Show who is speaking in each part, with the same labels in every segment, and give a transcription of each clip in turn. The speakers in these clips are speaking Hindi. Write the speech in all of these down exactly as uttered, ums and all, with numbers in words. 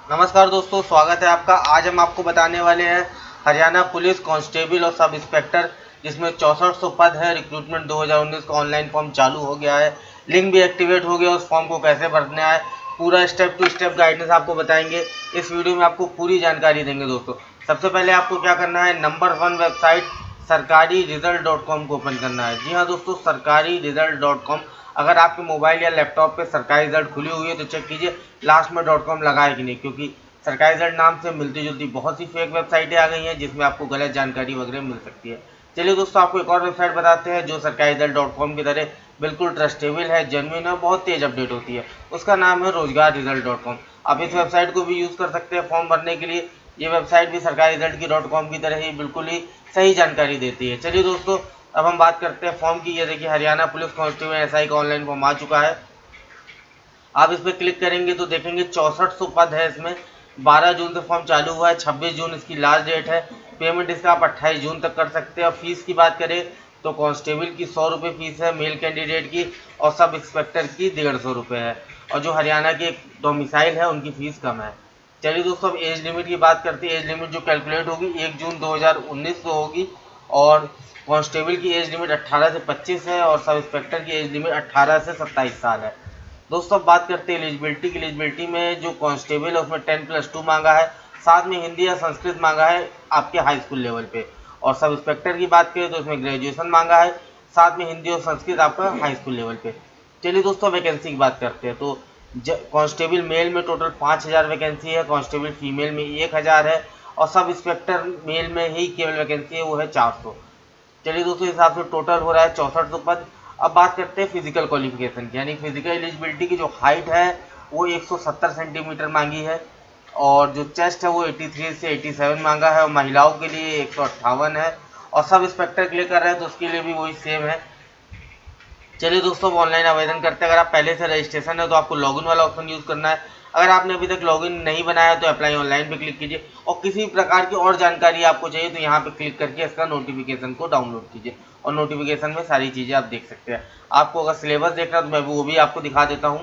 Speaker 1: नमस्कार दोस्तों, स्वागत है आपका। आज हम आपको बताने वाले हैं हरियाणा पुलिस कांस्टेबल और सब इंस्पेक्टर, जिसमें चौंसठ सौ पद है। रिक्रूटमेंट दो हज़ार उन्नीस का ऑनलाइन फॉर्म चालू हो गया है, लिंक भी एक्टिवेट हो गया। उस फॉर्म को कैसे भरना है, पूरा स्टेप टू स्टेप गाइडेंस आपको बताएंगे। इस वीडियो में आपको पूरी जानकारी देंगे दोस्तों। सबसे पहले आपको क्या करना है, number one website Sarkari result dot com को ओपन करना है। जी हाँ दोस्तों, सरकारी रिजल्ट डॉट कॉम। अगर आपके मोबाइल या लैपटॉप पे सरकारी रिजल्ट खुली हुई है तो चेक कीजिए लास्ट में डॉट कॉम लगा है कि नहीं, क्योंकि सरकारी रिजल्ट नाम से मिलती जुलती बहुत सी फेक वेबसाइटें आ गई हैं जिसमें आपको गलत जानकारी वगैरह मिल सकती है। चलिए दोस्तों, आपको एक और वेबसाइट बताते हैं जो सरकारी रिजल्ट डॉट कॉम की तरह बिल्कुल ट्रस्टेबल है, जेन्युइन है, बहुत तेज अपडेट होती है। उसका नाम है रोजगार रिजल्ट डॉट कॉम। आप इस वेबसाइट को भी यूज़ कर सकते हैं फॉर्म भरने के लिए। ये वेबसाइट भी सरकारी रिजल्ट की डॉट कॉम की तरह ही बिल्कुल ही सही जानकारी देती है। चलिए दोस्तों, अब हम बात करते हैं फॉर्म की। ये देखिए, हरियाणा पुलिस कांस्टेबल एसआई का ऑनलाइन फॉर्म आ चुका है। आप इस पर क्लिक करेंगे तो देखेंगे चौंसठ सौ पद है इसमें। बारह जून से फॉर्म चालू हुआ है, छब्बीस जून इसकी लास्ट डेट है। पेमेंट इसका आप अट्ठाईस जून तक कर सकते हैं। और फीस की बात करें तो कांस्टेबल की सौ रुपये फीस है मेल कैंडिडेट की, और सब इंस्पेक्टर की डेढ़ सौ रुपये है। और जो हरियाणा के डोमिसाइल है उनकी फ़ीस कम है। चलिए दोस्तों, अब एज लिमिट की बात करते हैं। एज लिमिट जो कैलकुलेट होगी एक जून दो हज़ार उन्नीस को होगी। और कांस्टेबल की एज लिमिट अट्ठारह से पच्चीस है, और सब इंस्पेक्टर की एज लिमिट अट्ठारह से सत्ताईस साल है। दोस्तों, अब बात करते हैं एलिजिबिलिटी की। एलिजिबिलिटी में जो कांस्टेबल है उसमें टेन प्लस टू मांगा है, साथ में हिंदी या संस्कृत मांगा है आपके हाई स्कूल लेवल पे। और सब इंस्पेक्टर की बात करें तो इसमें ग्रेजुएशन मांगा है, साथ में हिंदी और संस्कृत आपका हाई स्कूल लेवल पे। चलिए दोस्तों, वैकेंसी की बात करते हैं। तो कांस्टेबल मेल में टोटल पाँच हज़ार वैकेंसी है, कांस्टेबल फीमेल में एक हज़ार है, और सब इंस्पेक्टर मेल में ही केवल वैकेंसी है, वो है चार सौ। चलिए दोस्तों, इस हिसाब से टोटल हो रहा है चौंसठ सौ पद। अब बात करते हैं फिजिकल क्वालिफिकेशन की, यानी फिजिकल एलिजिबिलिटी की। जो हाइट है वो एक सौ सत्तर सेंटीमीटर मांगी है, और जो चेस्ट है वो तिरासी से सत्तासी मांगा है, और महिलाओं के लिए एक सौ अट्ठावन है। और सब इंस्पेक्टर के लिए कर रहे हैं तो उसके लिए भी वही सेम है। चलिए दोस्तों, ऑनलाइन आवेदन करते हैं। अगर आप पहले से रजिस्ट्रेशन है तो आपको लॉगिन वाला ऑप्शन यूज़ करना है। अगर आपने अभी तक लॉगिन नहीं बनाया तो अप्लाई ऑनलाइन पे क्लिक कीजिए। और किसी प्रकार की और जानकारी आपको चाहिए तो यहाँ पे क्लिक करके इसका नोटिफिकेशन को डाउनलोड कीजिए, और नोटिफिकेशन में सारी चीज़ें आप देख सकते हैं। आपको अगर सिलेबस देखना है तो मैं वो भी आपको दिखा देता हूँ।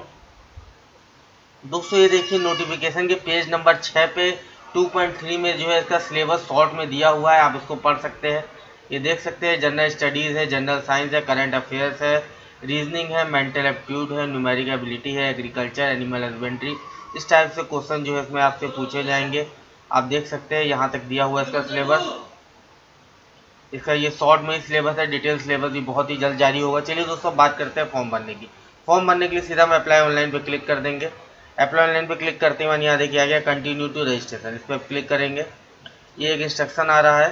Speaker 1: दोस्तों, ये देखिए नोटिफिकेशन के पेज नंबर छः पे टू पॉइंट थ्री में जो है इसका सिलेबस शॉर्ट में दिया हुआ है, आप इसको पढ़ सकते हैं। ये देख सकते हैं, जनरल स्टडीज़ है, जनरल साइंस है, करंट अफेयर्स है, रीजनिंग है, मेंटल एप्टीट्यूड है, न्यूमेरिक एबिलिटी है, एग्रीकल्चर, एनिमल हस्बेंड्री। इस टाइप से क्वेश्चन जो है इसमें आपसे पूछे जाएंगे। आप देख सकते हैं यहाँ तक दिया हुआ है इसका सिलेबस। इसका ये शॉर्ट में सिलेबस है, डिटेल सिलेबस भी बहुत ही जल्द जारी होगा। चलिए दोस्तों, बात करते हैं फॉर्म भरने की। फॉर्म भरने के लिए सीधा हम अप्लाई ऑनलाइन पे क्लिक कर देंगे। अप्लाई ऑनलाइन पे क्लिक करते हैं यहाँ देखिए आ गया कंटिन्यू टू रजिस्ट्रेशन, इस पर क्लिक करेंगे। ये एक इंस्ट्रक्शन आ रहा है,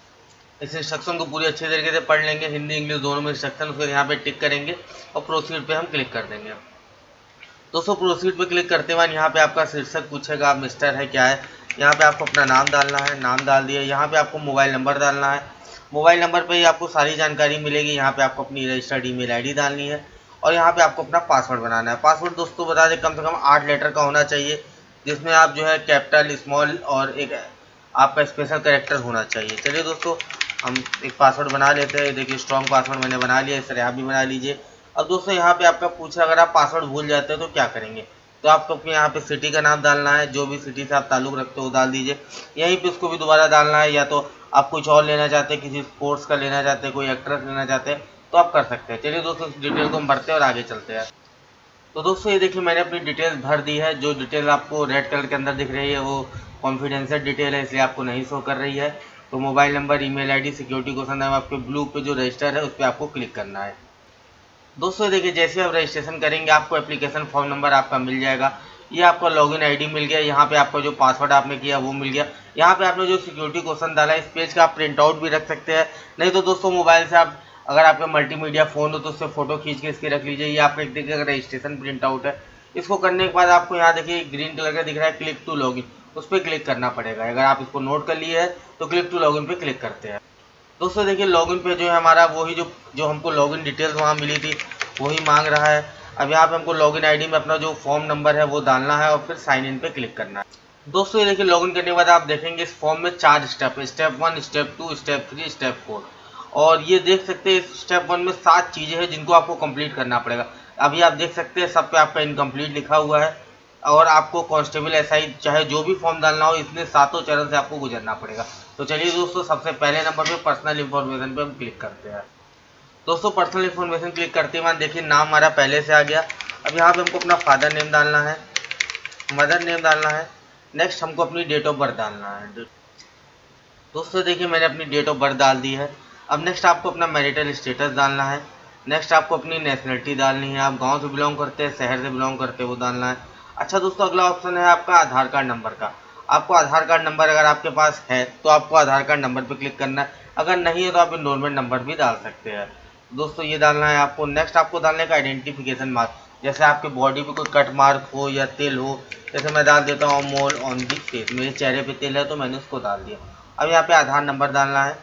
Speaker 1: इस इंस्ट्रक्शन को पूरी अच्छे तरीके से पढ़ लेंगे, हिंदी इंग्लिश दोनों में इंस्ट्रक्शन। फिर यहाँ पे टिक करेंगे और प्रोसीड पे हम क्लिक कर देंगे। दोस्तों, प्रोसीड पे क्लिक करते बाद यहाँ पे आपका शीर्षक पूछेगा, आप मिस्टर है क्या है। यहाँ पे आपको अपना नाम डालना है, नाम डाल दिया। यहाँ पे आपको मोबाइल नंबर डालना है, मोबाइल नंबर पे ही आपको सारी जानकारी मिलेगी। यहाँ पे आपको अपनी रजिस्टर्ड ईमेल आईडी डालनी है, और यहाँ पे आपको अपना पासवर्ड बनाना है। पासवर्ड दोस्तों बता दें, कम से कम आठ लेटर का होना चाहिए, जिसमें आप जो है कैपिटल, स्मॉल और एक आपका स्पेशल कैरेक्टर होना चाहिए। चलिए दोस्तों, हम एक पासवर्ड बना लेते हैं। देखिए, स्ट्रॉन्ग पासवर्ड मैंने बना लिया, इस तरह आप भी बना लीजिए। अब दोस्तों, यहाँ पे आपका पूछा अगर आप पासवर्ड भूल जाते हैं तो क्या करेंगे, तो आपको अपने यहाँ पे सिटी का नाम डालना है, जो भी सिटी से आप ताल्लुक़ रखते हो वो डाल दीजिए। यहीं पे उसको भी दोबारा डालना है, या तो आप कुछ और लेना चाहते हैं, किसी स्पोर्ट्स का लेना चाहते हैं, कोई एक्ट्रेस लेना चाहते हैं तो आप कर सकते हैं। चलिए दोस्तों, इस डिटेल को हम भरते हैं और आगे चलते हैं। तो दोस्तों, ये देखिए मैंने अपनी डिटेल भर दी है। जो डिटेल आपको रेड कलर के अंदर दिख रही है वो कॉन्फिडेंशियल डिटेल है, इसलिए आपको नहीं शो कर रही है। तो mobile number, email ID, security question है, आपके ब्लू पे जो रजिस्टर है उस पर आपको क्लिक करना है। दोस्तों देखिए, जैसे आप रजिस्ट्रेशन करेंगे आपको एप्लीकेशन फॉर्म नंबर आपका मिल जाएगा। ये आपका लॉगिन आईडी मिल गया, यहाँ पे आपका जो पासवर्ड आपने किया वो मिल गया। यहाँ पे आपने जो सिक्योरिटी क्वेश्चन डाला है, इस पेज का आप प्रिंट आउट भी रख सकते हैं। नहीं तो दोस्तों, मोबाइल से आप अगर आपका मल्टीमीडिया फ़ोन हो तो उससे फोटो खींच के इसकी रख लीजिए। ये आपका एक देखिए रजिस्ट्रेशन प्रिंट आउट है। इसको करने के बाद आपको यहाँ देखिए ग्रीन कलर का दिख रहा है क्लिक टू लॉगिन, उस पर क्लिक करना पड़ेगा। अगर आप इसको नोट कर लिए है तो क्लिक टू लॉगिन पे क्लिक करते हैं। दोस्तों देखिए, लॉगिन पे जो है हमारा वही जो जो हमको लॉगिन डिटेल्स वहाँ मिली थी वही मांग रहा है। अब यहाँ पे हमको लॉगिन आईडी में अपना जो फॉर्म नंबर है वो डालना है, और फिर साइन इन पे क्लिक करना है। दोस्तों ये देखिए, लॉगिन करने के बाद आप देखेंगे इस फॉर्म में चार स्टेप है, step one, step two, step three, step four. और ये देख सकते हैं स्टेप वन में सात चीज़ें हैं जिनको आपको कंप्लीट करना पड़ेगा। अभी आप देख सकते हैं सब पे आपका इनकम्प्लीट लिखा हुआ है। और आपको कांस्टेबल एसआई चाहे जो भी फॉर्म डालना हो, इसमें सातों चरण से आपको गुजरना पड़ेगा। तो चलिए दोस्तों, सबसे पहले नंबर पे पर्सनल इन्फॉर्मेशन पे हम क्लिक करते हैं। दोस्तों पर्सनल इन्फॉर्मेशन क्लिक करते ही देखिए नाम हमारा पहले से आ गया। अब यहाँ पे हमको अपना फादर नेम डालना है, मदर नेम डालना है, नेक्स्ट हमको अपनी डेट ऑफ बर्थ डालना है। दोस्तों देखिए मैंने अपनी डेट ऑफ बर्थ डाल दी है। अब नेक्स्ट आपको अपना मैरिटल स्टेटस डालना है, नेक्स्ट आपको अपनी नेशनलिटी डालनी है, आप गांव से बिलोंग करते हैं शहर से बिलोंग करते हैं वो डालना है। अच्छा दोस्तों, अगला ऑप्शन है आपका आधार कार्ड नंबर का। आपको आधार कार्ड नंबर अगर आपके पास है तो आपको आधार कार्ड नंबर पर क्लिक करना है, अगर नहीं है तो आप इनरोलमेंट नंबर भी डाल सकते हैं। दोस्तों ये डालना है आपको। नेक्स्ट आपको डालने का आइडेंटिफिकेशन मार्क, जैसे आपके बॉडी पे कोई कट मार्क हो या तिल हो, जैसे मैं डाल देता हूँ मोल ऑन दी फेस, मेरे चेहरे पे तिल है तो मैंने उसको डाल दिया। अब यहाँ पे आधार नंबर डालना है।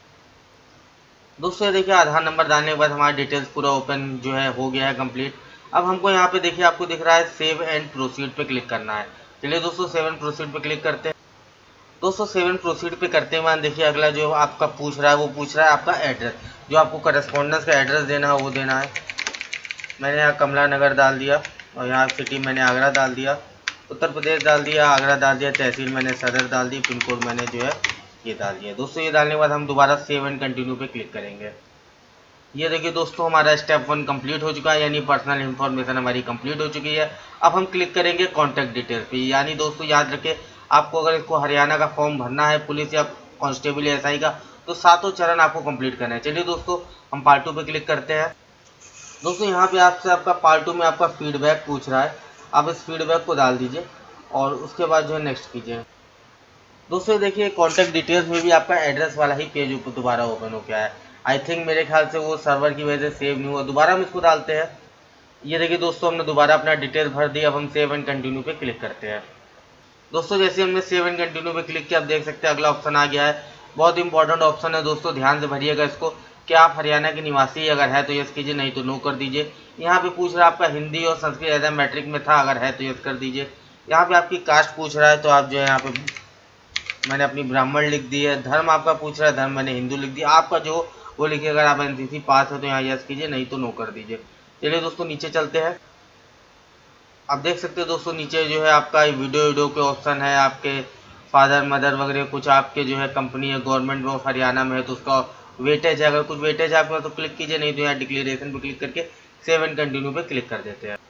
Speaker 1: दोस्तों देखिए आधार नंबर डालने के बाद हमारा डिटेल्स पूरा ओपन जो है हो गया है कंप्लीट। अब हमको यहाँ पे देखिए आपको दिख रहा है सेव एंड प्रोसीड पे क्लिक करना है। चलिए दोस्तों सेव एंड प्रोसीड पे क्लिक करते हैं। दोस्तों सेव एंड प्रोसीड पे करते हुए देखिए अगला जो आपका पूछ रहा है वो पूछ रहा है आपका एड्रेस, जो आपको करस्पॉन्डेंस का एड्रेस देना है वो देना है। मैंने यहाँ कमला नगर डाल दिया और यहाँ सिटी मैंने आगरा डाल दिया, उत्तर प्रदेश डाल दिया, आगरा डाल दिया, तहसील मैंने सदर डाल दी, पिन कोड मैंने जो है ये डाल दिया। दोस्तों ये डालने के बाद हम दोबारा सेव एंड कंटिन्यू पे क्लिक करेंगे। ये देखिए दोस्तों हमारा स्टेप वन कंप्लीट हो चुका है, यानी पर्सनल इन्फॉर्मेशन हमारी कंप्लीट हो चुकी है। अब हम क्लिक करेंगे कॉन्टैक्ट डिटेल्स पे। यानी दोस्तों याद रखें, आपको अगर इसको हरियाणा का फॉर्म भरना है पुलिस या कांस्टेबल या एसआई का, तो सातों चरण आपको कंप्लीट करना है। चलिए दोस्तों हम पार्ट टू पे क्लिक करते हैं। दोस्तों यहाँ पे आपसे आपका पार्ट टू में आपका फीडबैक पूछ रहा है, आप इस फीडबैक को डाल दीजिए और उसके बाद जो है नेक्स्ट कीजिए। दोस्तों देखिए कॉन्टैक्ट डिटेल्स में भी आपका एड्रेस वाला ही पेज ऊपर दोबारा ओपन हो गया है। आई थिंक मेरे ख्याल से वो सर्वर की वजह से सेव नहीं हुआ, दोबारा हम इसको डालते हैं। ये देखिए दोस्तों हमने दोबारा अपना डिटेल भर दिया। अब हम सेव एंड कंटिन्यू पे क्लिक करते हैं। दोस्तों जैसे हमने सेव एंड कंटिन्यू पे क्लिक किया, आप देख सकते हैं अगला ऑप्शन आ गया है। बहुत इंपॉर्टेंट ऑप्शन है दोस्तों, ध्यान से भरिएगा इसको। क्या आप हरियाणा के निवासी अगर है तो यस कीजिए, नहीं तो नो कर दीजिए। यहाँ पे पूछ रहा है आपका हिंदी और संस्कृत एज मैट्रिक में था, अगर है तो यस कर दीजिए। यहाँ पे आपकी कास्ट पूछ रहा है तो आप जो है यहाँ पे मैंने अपनी ब्राह्मण लिख दी है। धर्म आपका पूछ रहा है, धर्म मैंने हिंदू लिख दिया। आपका जो वो लिखिए, अगर आप एनसीसी पास है तो यहाँ यस कीजिए, नहीं तो नो कर दीजिए। चलिए दोस्तों नीचे चलते हैं। आप देख सकते हैं दोस्तों नीचे जो है आपका वीडियो वीडियो के ऑप्शन है, आपके फादर मदर वगैरह कुछ आपके जो है कंपनी है गवर्नमेंट ऑफ हरियाणा में है तो उसका वेटेज है, अगर कुछ वेटेज है आपके तो क्लिक कीजिए, नहीं तो यहाँ डिक्लेरेशन पे क्लिक करके सेव एंड कंटिन्यू पे क्लिक कर देते हैं।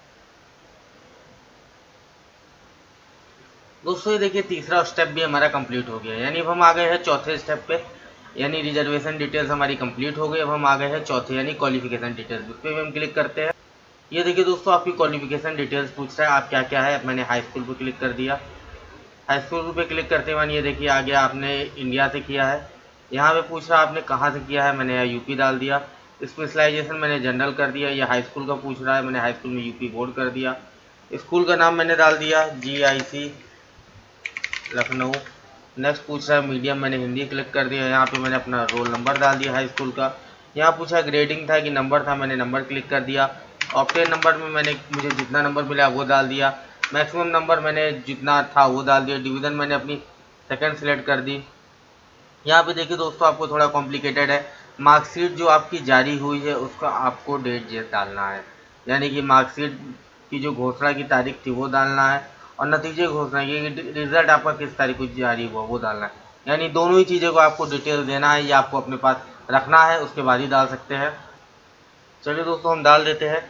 Speaker 1: दोस्तों ये देखिए तीसरा स्टेप भी हमारा कंप्लीट हो गया, यानी अब हम आ गए हैं चौथे स्टेप पे, यानी रिजर्वेशन डिटेल्स हमारी कंप्लीट हो गई। अब हम आ गए हैं चौथे यानी क्वालिफिकेशन डिटेल्स, उस पर भी हम क्लिक करते हैं। ये देखिए दोस्तों आपकी क्वालिफिकेशन डिटेल्स पूछ रहा है आप क्या क्या है। मैंने हाई स्कूल पे क्लिक कर दिया। हाई स्कूल पे क्लिक करते हुए ये देखिए आ गया आपने इंडिया से किया है। यहाँ पे पूछ रहा है आपने कहाँ से किया है, मैंने यहाँ यूपी डाल दिया। स्पेशलाइजेशन मैंने जनरल कर दिया। ये हाई स्कूल का पूछ रहा है, मैंने हाई स्कूल में यूपी बोर्ड कर दिया। स्कूल का नाम मैंने डाल दिया जी आई सी लखनऊ। नेक्स्ट पूछ रहा है मीडियम, मैंने हिंदी क्लिक कर दिया। यहाँ पे मैंने अपना रोल नंबर डाल दिया हाई स्कूल का। यहाँ पूछा ग्रेडिंग था कि नंबर था, मैंने नंबर क्लिक कर दिया। ऑप्टेन नंबर में मैंने मुझे जितना नंबर मिला वो डाल दिया। मैक्सिमम नंबर मैंने जितना था वो डाल दिया। डिवीज़न मैंने अपनी सेकंड सेलेक्ट कर दी। यहाँ पे देखिए दोस्तों आपको थोड़ा कॉम्प्लिकेटेड है, मार्कशीट जो आपकी जारी हुई है उसका आपको डेट डालना है, यानी कि मार्कशीट की जो घोषणा की तारीख थी वो डालना है और नतीजे घोषणा की रिजल्ट आपका किस तारीख को जारी हुआ वो डालना है। यानी दोनों ही चीज़ों को आपको डिटेल देना है, या आपको अपने पास रखना है, उसके बाद ही डाल सकते हैं। चलिए दोस्तों हम डाल देते हैं।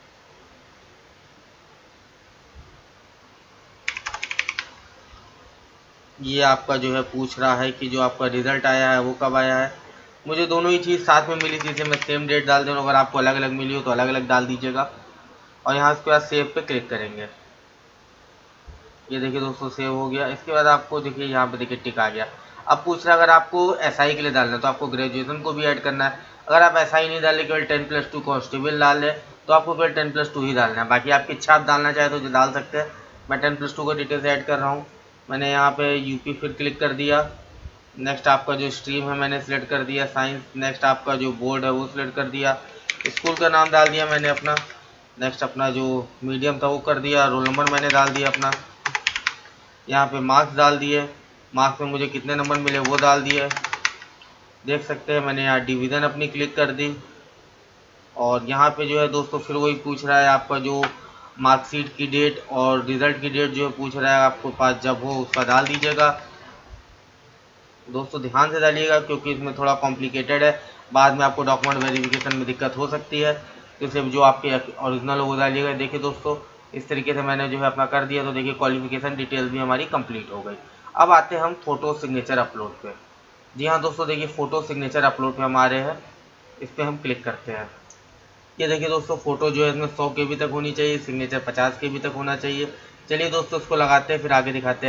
Speaker 1: ये आपका जो है पूछ रहा है कि जो आपका रिजल्ट आया है वो कब आया है। मुझे दोनों ही चीज़ साथ में मिली थी, इसे मैं सेम डेट डाल दूँ। अगर आपको अलग अलग मिली हो तो अलग अलग डाल दीजिएगा और यहाँ उसके बाद सेव पे क्लिक करेंगे। ये देखिए दोस्तों सेव हो गया। इसके बाद आपको देखिए यहाँ पे देखिए टिक आ गया। अब पूछ रहा है अगर आपको एसआई के लिए डालना है तो आपको ग्रेजुएशन को भी ऐड करना है। अगर आप एसआई नहीं डाले, केवल टेन प्लस टू कांस्टेबल डाल लें तो आपको केवल टेन प्लस टू ही डालना है। बाकी आपकी इच्छा, आप डालना चाहे तो जो डाल सकते हैं। मैं टेन प्लस टू का डिटेल्स ऐड कर रहा हूँ। मैंने यहाँ पे यूपी फिर क्लिक कर दिया। नेक्स्ट आपका जो स्ट्रीम है मैंने सिलेक्ट कर दिया साइंस। नेक्स्ट आपका जो बोर्ड है वो सिलेक्ट कर दिया। स्कूल का नाम डाल दिया मैंने अपना। नेक्स्ट अपना जो मीडियम था वो कर दिया। रोल नंबर मैंने डाल दिया अपना। यहाँ पे मार्क्स डाल दिए, मार्क्स में मुझे कितने नंबर मिले वो डाल दिए। देख सकते हैं मैंने यहाँ डिवीज़न अपनी क्लिक कर दी। और यहाँ पे जो है दोस्तों फिर वही पूछ रहा है आपका जो मार्कशीट की डेट और रिजल्ट की डेट जो पूछ रहा है आपको पास जब हो उसका डाल दीजिएगा। दोस्तों ध्यान से डालिएगा क्योंकि इसमें थोड़ा कॉम्प्लिकेटेड है, बाद में आपको डॉक्यूमेंट वेरिफिकेशन में दिक्कत हो सकती है, तो सिर्फ जो आपके ओरिजिनल हो वो डालिएगा। देखिए दोस्तों इस तरीके से मैंने जो है अपना कर दिया, तो देखिए क्वालिफिकेशन डिटेल भी हमारी कंप्लीट हो गई। अब आते हैं हम फोटो सिग्नेचर अपलोड पे। जी हाँ दोस्तों, देखिए फोटो सिग्नेचर अपलोड पे हम आ रहे हैं, इस पर हम क्लिक करते हैं। ये देखिए दोस्तों फोटो जो है इसमें सौ के बी तक होनी चाहिए, सिग्नेचर पचास के बी तक होना चाहिए। चलिए दोस्तों इसको लगाते हैं, फिर आगे दिखाते हैं।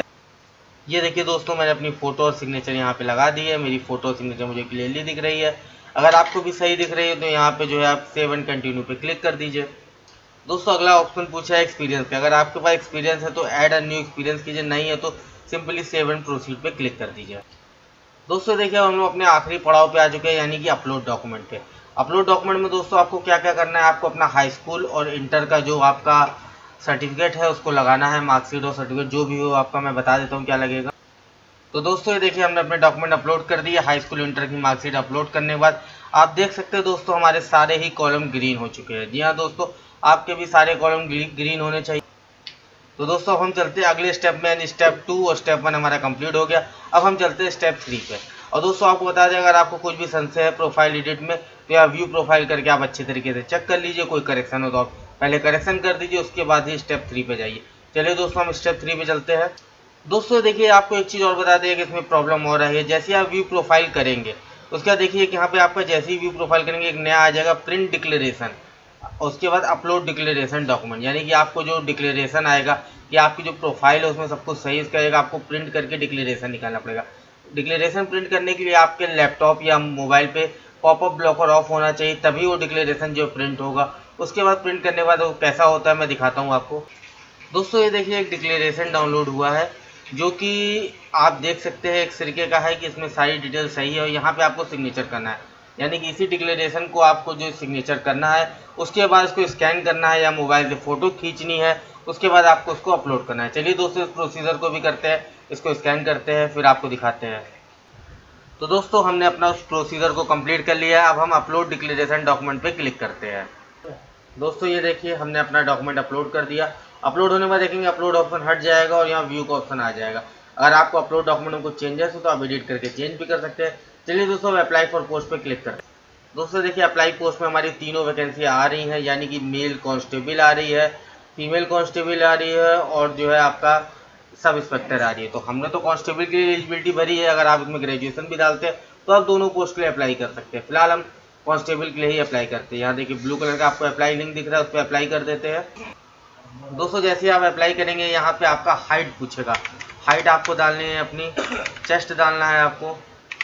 Speaker 1: ये देखिए दोस्तों मैंने अपनी फ़ोटो और सिग्नेचर यहाँ पे लगा दी है, मेरी फ़ोटो और सिग्नेचर मुझे क्लियरली दिख रही है। अगर आपको भी सही दिख रही है तो यहाँ पे जो है आप सेव एंड कंटिन्यू पे क्लिक कर दीजिए। दोस्तों अगला ऑप्शन पूछा है एक्सपीरियंस का, अगर आपके पास एक्सपीरियंस है तो ऐड अ न्यू एक्सपीरियंस कीजिए, नहीं है तो सिंपली सेव एंड प्रोसीड पे क्लिक कर दीजिए। दोस्तों देखिए हम लोग अपने आखिरी पड़ाव पे आ चुके हैं, यानी कि अपलोड डॉक्यूमेंट पे। अपलोड डॉक्यूमेंट में दोस्तों आपको क्या क्या करना है, आपको अपना हाई स्कूल और इंटर का जो आपका सर्टिफिकेट है उसको लगाना है, मार्कशीट और सर्टिफिकेट जो भी हो आपका, मैं बता देता हूँ क्या लगेगा। तो दोस्तों ये देखिए हमने अपने डॉक्यूमेंट अपलोड कर दिए, हाई स्कूल इंटर की मार्कशीट अपलोड करने के बाद आप देख सकते हैं दोस्तों हमारे सारे ही कॉलम ग्रीन हो चुके हैं। जी हाँ दोस्तों, आपके भी सारे कॉलम ग्रीन होने चाहिए। तो दोस्तों अब हम चलते हैं अगले स्टेप में, स्टेप टू और स्टेप वन हमारा कंप्लीट हो गया। अब हम चलते हैं स्टेप थ्री पे। और दोस्तों आपको बता दें अगर आपको कुछ भी संशय है प्रोफाइल एडिट में तो या व्यू प्रोफाइल करके आप अच्छे तरीके से चेक कर लीजिए, कोई करेक्शन हो तो आप पहले करेक्शन कर दीजिए, उसके बाद ही स्टेप थ्री पे जाइए। चलिए दोस्तों हम स्टेप थ्री पे चलते हैं। दोस्तों देखिए आपको एक चीज़ और बता दें कि इसमें प्रॉब्लम हो रही है, जैसे आप व्यू प्रोफाइल करेंगे उसके बाद देखिए कि यहाँ पे आपका जैसे ही व्यू प्रोफाइल करेंगे एक नया आ जाएगा प्रिंट डिक्लेरेशन, उसके बाद अपलोड डिक्लेरेशन डॉक्यूमेंट, यानी कि आपको जो डिक्लेरेशन आएगा कि आपकी जो प्रोफाइल है उसमें सब कुछ सही इसका आएगा, आपको प्रिंट करके डिक्लेरेशन निकालना पड़ेगा। डिक्लेरेशन प्रिंट करने के लिए आपके लैपटॉप या मोबाइल पे पॉपअप ब्लॉकर ऑफ होना चाहिए, तभी वो डिक्लेरेशन जो प्रिंट होगा। उसके बाद प्रिंट करने के बाद वो कैसा होता है मैं दिखाता हूँ आपको। दोस्तों ये देखिए एक डिक्लेरेशन डाउनलोड हुआ है जो कि आप देख सकते हैं एक तरीके का है कि इसमें सारी डिटेल सही है, और यहाँ पे आपको सिग्नेचर करना है, यानी कि इसी डिक्लेरेशन को आपको जो सिग्नेचर करना है, उसके बाद इसको स्कैन करना है या मोबाइल से फ़ोटो खींचनी है, उसके बाद आपको उसको अपलोड करना है। चलिए दोस्तों इस प्रोसीजर को भी करते हैं, इसको स्कैन करते हैं फिर आपको दिखाते हैं। तो दोस्तों हमने अपना उस प्रोसीजर को कंप्लीट कर लिया है, अब हम अपलोड डिक्लेरेशन डॉक्यूमेंट पे क्लिक करते हैं। दोस्तों ये देखिए हमने अपना डॉक्यूमेंट अपलोड कर दिया। अपलोड होने के बाद देखेंगे अपलोड ऑप्शन हट जाएगा और यहाँ व्यू का ऑप्शन आ जाएगा। अगर आपको अपलोड डॉक्यूमेंट में कुछ चेंजेस हो तो आप एडिट करके चेंज भी कर सकते हैं। चलिए दोस्तों अब अप्लाई फॉर पोस्ट पे क्लिक करते हैं। दोस्तों देखिए अप्लाई पोस्ट में हमारी तीनों वैकेंसी आ रही हैं, यानी कि मेल कांस्टेबल आ रही है, फीमेल कांस्टेबल आ रही है और जो है आपका सब इंस्पेक्टर आ रही है। तो हमने तो कांस्टेबल की एलिजिबिलिटी भरी है, अगर आप इसमें ग्रेजुएशन भी डालते हैं तो आप दोनों पोस्ट के लिए अप्लाई कर सकते हैं। फिलहाल हम कांस्टेबल के लिए ही अप्लाई करते हैं। यहाँ देखिए ब्लू कलर का आपको अप्लाई लिंक दिख रहा है, उस पर अप्लाई कर देते हैं। दोस्तों जैसे आप अप्लाई करेंगे यहाँ पे आपका हाइट पूछेगा, हाइट आपको डालनी है अपनी, चेस्ट डालना है आपको,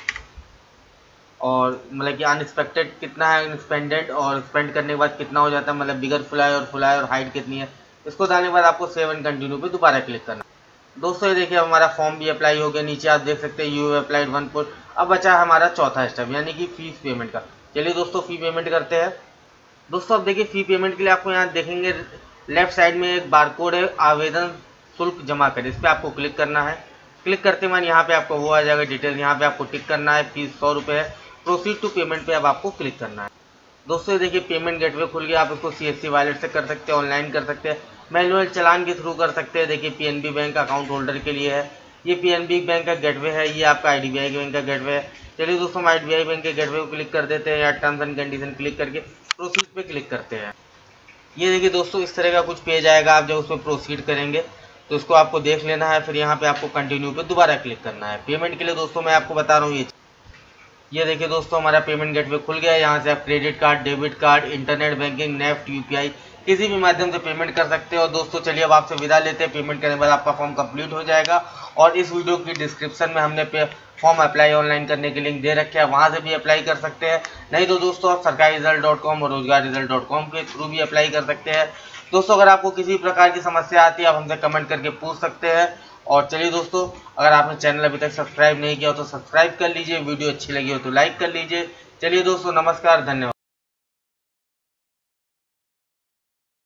Speaker 1: और मतलब कि अनएक्सपेक्टेड कितना है इंस्पेंडेड, और स्पेंड करने के बाद कितना हो जाता है, मतलब बिगर फुलाए और फुलाए और हाइट कितनी है, इसको डालने के बाद आपको सेव एंड कंटिन्यू पे दोबारा क्लिक करना। दोस्तों ये देखिए हमारा फॉर्म भी अप्लाई हो गया, नीचे आप देख सकते हैं यू अप्लाइड वन पोस्ट। अब बचा है हमारा चौथा स्टेप, यानी कि फीस पेमेंट का। चलिए दोस्तों फी पेमेंट करते हैं। दोस्तों अब देखिए फी पेमेंट के लिए आपको यहाँ देखेंगे लेफ्ट साइड में एक बारकोड है, आवेदन शुल्क जमा करें, इस पर आपको क्लिक करना है। क्लिक करते मन यहाँ पे आपको वो आ जाएगा डिटेल, यहाँ पे आपको टिक करना है, फीस सौ रुपये है। प्रोसीड टू पेमेंट पे अब आपको क्लिक करना है। दोस्तों देखिए पेमेंट गेटवे खुल गया, आप इसको सीएससी वॉलेट से कर सकते हैं, ऑनलाइन कर सकते हैं, मैनुअल चलान के थ्रू कर सकते हैं। देखिए पीएनबी बैंक अकाउंट होल्डर के लिए है, ये पीएनबी बैंक का गेटवे है, ये आपका आईडीबीआई बैंक का गेटवे है। चलिए दोस्तों हम आईडीबीआई बैंक के गेटवे को क्लिक कर देते हैं, या टर्म्स एंड कंडीशन क्लिक करके प्रोसीड पे क्लिक करते हैं। ये देखिए दोस्तों इस तरह का कुछ पेज आएगा, आप जब उस पर प्रोसीड करेंगे तो इसको आपको देख लेना है, फिर यहाँ पे आपको कंटिन्यू पे दोबारा क्लिक करना है। पेमेंट के लिए दोस्तों मैं आपको बता रहा हूँ ये ये देखिए दोस्तों हमारा पेमेंट गेटवे खुल गया है। यहाँ से आप credit card, debit card, internet banking, NEFT, UPI किसी भी माध्यम से पेमेंट कर सकते हो। और दोस्तों चलिए अब आपसे विदा लेते हैं, पेमेंट करने के बाद आपका फॉर्म कंप्लीट हो जाएगा। और इस वीडियो की डिस्क्रिप्शन में हमने पे फॉर्म अप्लाई ऑनलाइन करने के लिंक दे रखे हैं, वहाँ से भी अप्लाई कर सकते हैं। नहीं तो दोस्तों आप सरकारी रिजल्ट डॉट कॉम और रोजगार रिजल्ट डॉट कॉम के थ्रू भी अप्लाई कर सकते हैं। दोस्तों अगर आपको किसी प्रकार की समस्या आती है आप हमसे कमेंट करके पूछ सकते हैं। और चलिए दोस्तों अगर आपने चैनल अभी तक सब्सक्राइब नहीं किया हो तो सब्सक्राइब कर लीजिए, वीडियो अच्छी लगी हो तो लाइक कर लीजिए। चलिए दोस्तों नमस्कार, धन्यवाद।